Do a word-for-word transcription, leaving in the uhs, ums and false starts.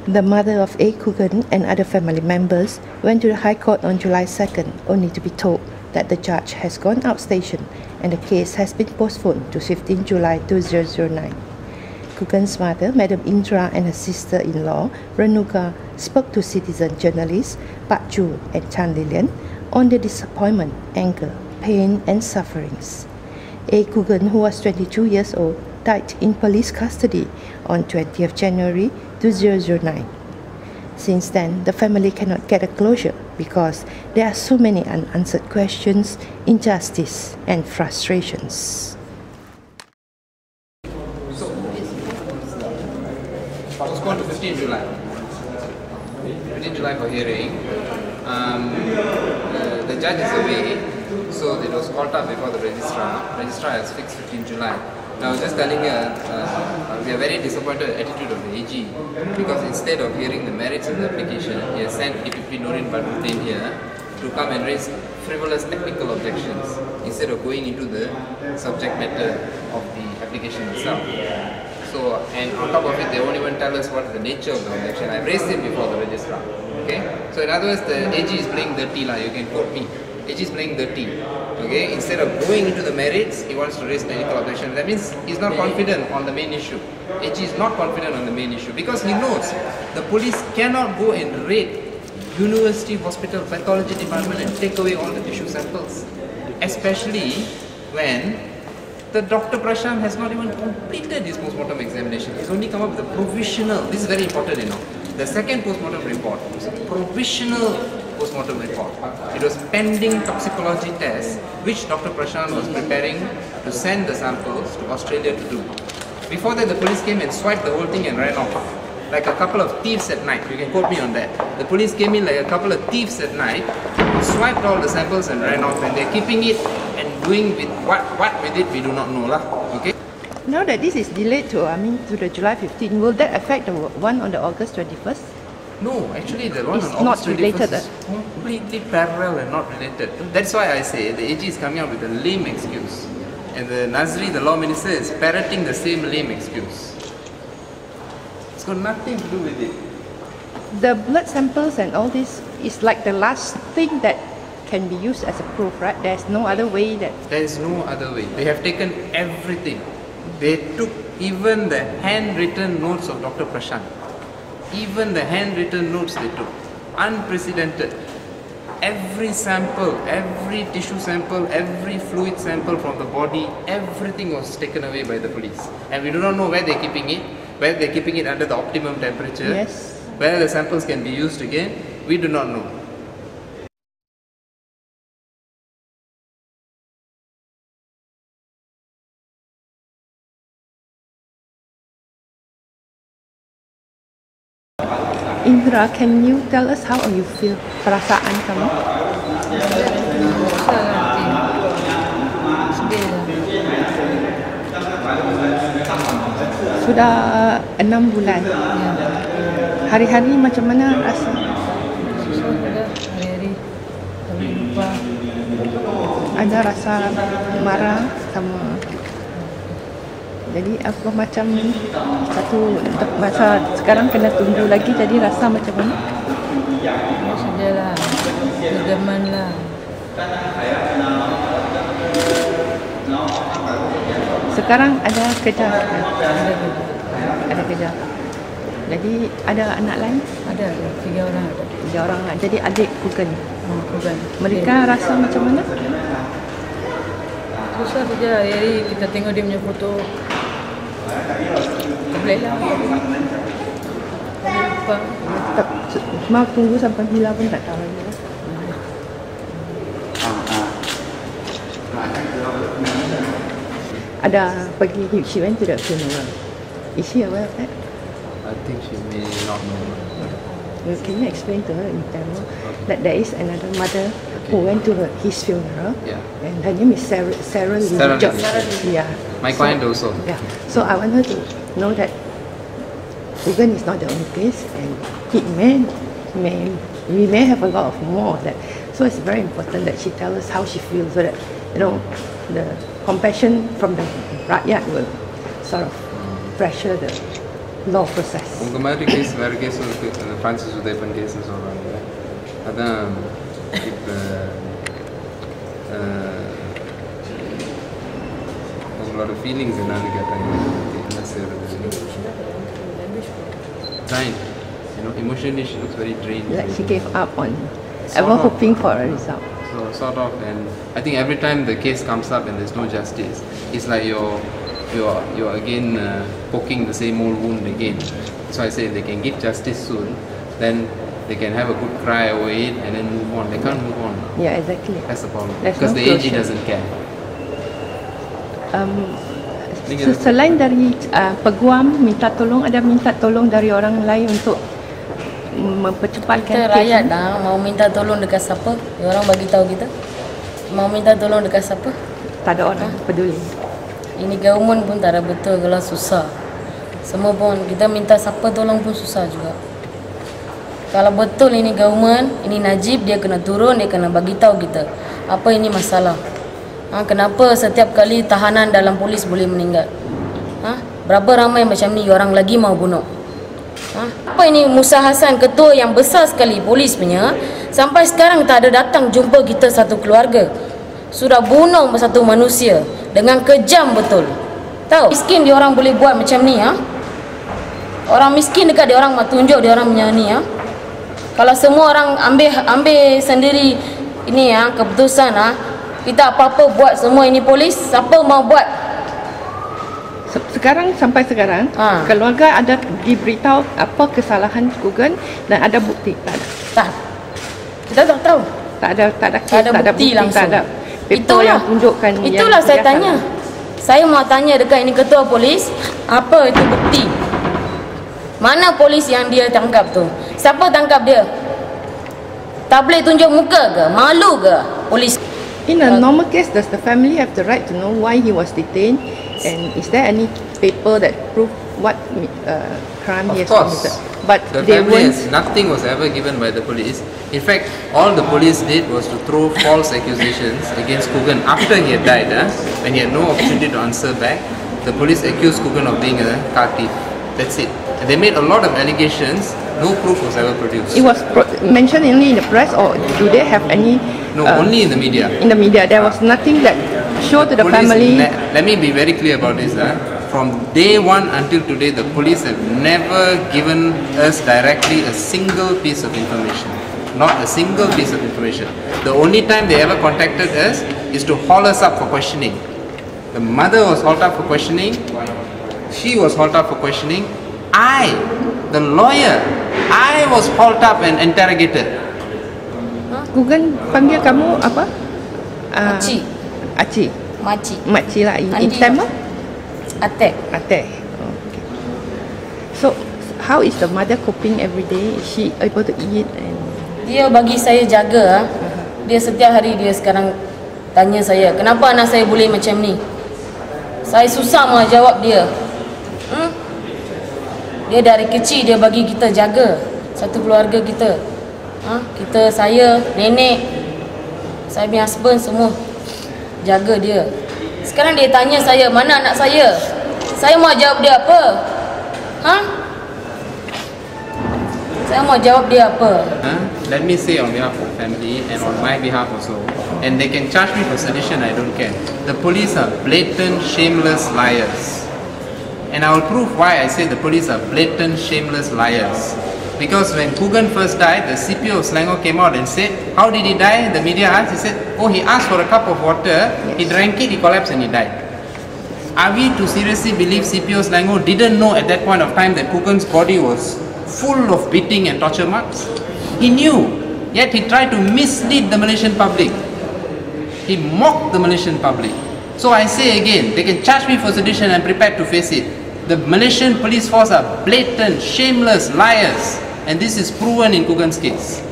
The mother of A. Coogan and other family members went to the High Court on July second, only to be told that the judge has gone outstation and the case has been postponed to fifteenth July two thousand nine. Coogan's mother, Madam Indra, and her sister-in-law, Renuka, spoke to citizen journalists Pak Chu and Chan Lilian on the disappointment, anger, pain, and sufferings. A. Coogan, who was twenty-two years old, died in police custody on twentieth January two thousand nine. Since then, the family cannot get a closure because there are so many unanswered questions, injustice, and frustrations. So, postponed to fifteenth July. fifteenth July for hearing. Um, uh, the judge is away, so it was called up before the registrar. Registrar has fixed fifteenth July. Now, I was just telling you, uh, uh, we are very disappointed at the attitude of the A G because instead of hearing the merits of the application, he has sent D P P Nurin Badruddin here to come and raise frivolous technical objections instead of going into the subject matter of the application itself. So, and on top of it, they won't even tell us what is the nature of the objection. I raised it before the registrar. Okay? So, in other words, the A G is playing dirty, lah. You can quote me. A G is playing dirty. Okay? Instead of going into the merits, he wants to raise technical objections. That means he's not confident on the main issue. A G is not confident on the main issue because he knows the police cannot go and raid university hospital pathology department and take away all the tissue samples, especially when the Doctor Prashant has not even completed his post-mortem examination. He's only come up with a provisional. This is very important, you know. The second post-mortem report was a provisional post-mortem report. It was pending toxicology tests, which Doctor Prashant was preparing to send the samples to Australia to do. Before that, the police came and swiped the whole thing and ran off. Like a couple of thieves at night. You can quote me on that. The police came in like a couple of thieves at night, swiped all the samples and ran off, and they're keeping it and doing with what what with it we do not know lah. Okay. Now that this is delayed to I mean to the July fifteenth, will that affect the one on the August twenty-first? No, actually the one it's on August not related, twenty-first is completely parallel and not related. That's why I say the A G is coming up with a lame excuse, and the Nazri, the law minister, is parroting the same lame excuse. It's got nothing to do with it. The blood samples and all this is like the last thing that can be used as a proof, right? There's no other way that... There is no other way. They have taken everything. They took even the handwritten notes of Doctor Prashant. Even the handwritten notes they took. Unprecedented. Every sample, every tissue sample, every fluid sample from the body, everything was taken away by the police. And we do not know where they're keeping it, whether they're keeping it under the optimum temperature, yes. Whether the samples can be used again, we do not know. Indra, can you tell us how you feel, perasaan kamu? Sudah enam bulan. Hari-hari macam mana rasa? Susah juga hari-hari. Kami lupa. Ada rasa marah sama. Jadi apa macam satu masa sekarang kena tunggu lagi, jadi rasa macam mana? Ya sudahlah, gegaman lah. Sekarang ada kerja? Ada kerja. Ada kerja. Jadi ada anak lain? Ada, tiga orang ada. Tiga orang. Jadi adik Coogan. Oh, Coogan. Mereka Dia, rasa macam mana? susah saja hari kita tengok dia punya foto. Tak boleh lah. Lupa. Tak, mau tunggu sampai bila pun tak tahu lagi. Ada pergi, she went to the funeral. Is she aware of that? I think she may not know. Well, can you explain to her in Tamil that there is another mother who went to her, his funeral, Yeah. and her name is Sarah, Sarah Lee. Sarah Lee. Jo- Yeah. My So- client also. Yeah. So I want her to know that Coogan is not the only case, and it may, may, we may have a lot of more of that. So it's very important that she tells us how she feels, so that you know the compassion from the rakyat will sort of pressure the law process. உங்க மாதிரி case வேற case இருக்கு, Francis உதயப்பன் கேஸ்னு சொல்றாங்க. அதான் இப்போ உங்களோட feelings என்னன்னு கேட்டாங்க. என்ன செய்யறது? Fine. You know, emotionally she looks very drained. Like she gave up on ever hoping for a result. So sort of, and I think every time the case comes up and there's no justice, it's like you're you're you're again uh, poking the same old wound again. So I say they can give justice soon, then they can have a good cry over it and then move on. They can't move on. Yeah, exactly. That's the problem. There's Because no the A G closure. doesn't care. Um, se- selain dari uh, peguam minta tolong, ada minta tolong dari orang lain untuk mempercepatkan Kita kes rakyat ni? dah mau minta tolong dekat siapa? Orang bagi tahu kita. Mau minta tolong dekat siapa? Tak ada orang peduli. Ini government pun tak ada betul kalau susah. Semua pun kita minta siapa tolong pun susah juga. Kalau betul ini government, ini Najib, dia kena turun, dia kena bagi tahu kita apa ini masalah. Ha, kenapa setiap kali tahanan dalam polis boleh meninggal? Ha, berapa ramai macam ni orang lagi mau bunuh? Ha, apa ini Musa Hassan, ketua yang besar sekali polis punya, sampai sekarang tak ada datang jumpa kita satu keluarga. Sudah bunuh satu manusia dengan kejam betul. Tahu? Miskin dia orang boleh buat macam ni, ha? Orang miskin dekat dia orang mak tunjuk dia orang punya ni, ha? Kalau semua orang ambil ambil sendiri ini, ha, keputusan, ha, kita apa-apa buat semua ini polis, siapa mau buat? Se- Sekarang sampai sekarang Ha. keluarga ada diberitahu apa kesalahan Kugan dan ada bukti? Tak ada. Tak. Kita tak tahu. Tak ada, tak ada kes, Tak ada tak ada bukti bukti, langsung. tak ada paper yang tunjukkan yang Itulah saya dia tanya. salah. Saya mau tanya dekat ini ketua polis, apa itu bukti? Mana polis yang dia tangkap tu? Siapa tangkap dia? Tak boleh tunjuk muka ke? Malu ke polis? In a normal case, does the family have the right to know why he was detained, and is there any paper that prove what uh, crime he Of has course. committed? But The they family weren't. has, nothing was ever given by the police. In fact, all the police did was to throw false accusations against Kugan after he had died. Huh? When he had no opportunity to answer back, the police accused Kugan of being a car thief. That's it. And they made a lot of allegations. No proof was ever produced. It was pro- mentioned only in the press, or do they have any? No, uh, only in the media. In the media, there was nothing that showed to the Police- family. le- let me be very clear about this. Huh? From day one until today, the police have never given us directly a single piece of information. Not a single piece of information. The only time they ever contacted us is to haul us up for questioning. The mother was hauled up for questioning. She was hauled up for questioning. I, the lawyer, I was hauled up and interrogated. Kugan panggil kamu apa? Uh, Makcik. Acik. Makcik. Makcik lah. In, in Andi. Tamil? Attack. Ateh. Okay. So, how is the mother coping every day? Is she able to eat and? Dia bagi saya jaga, ha? Dia setiap hari dia sekarang tanya saya, kenapa anak saya boleh macam ni? Saya susah mau jawab dia. Hmm? Dia dari kecil dia bagi kita jaga satu keluarga kita. Ha? Kita, saya, nenek, saya punya husband semua jaga dia. Sekarang dia tanya saya, mana anak saya? Saya mau jawab dia apa? Ha? Saya mau jawab dia apa? Huh? Let me say on behalf of the family and on my behalf also, and they can charge me for sedition, I don't care. The police are blatant, shameless liars. And I will prove why I say the police are blatant, shameless liars. Because when Kugan first died, the C P O of Selangor came out and said, how did he die? The media asked, he said, oh, he asked for a cup of water, he drank it, he collapsed and he died. Are we to seriously believe C P O Selangor didn't know at that point of time that Kugan's body was full of beating and torture marks? He knew, yet he tried to mislead the Malaysian public. He mocked the Malaysian public. So I say again, they can charge me for sedition and I'm prepared to face it. The Malaysian police force are blatant, shameless liars, and this is proven in Kugan's case.